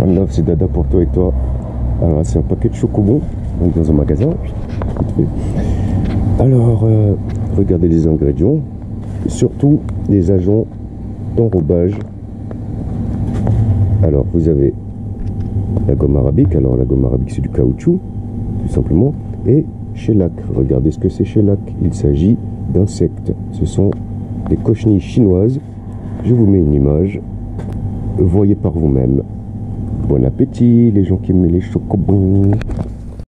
One c'est Dada pour toi et toi. Alors c'est un paquet de chocobons, donc dans un magasin. Vite fait. Alors, regardez les ingrédients, surtout les agents d'enrobage. Alors vous avez la gomme arabique, alors la gomme arabique c'est du caoutchouc, tout simplement, et shellac. Regardez ce que c'est shellac, il s'agit d'insectes, ce sont des cochenilles chinoises. Je vous mets une image, voyez par vous-même. Bon appétit les gens qui aiment les chocobons.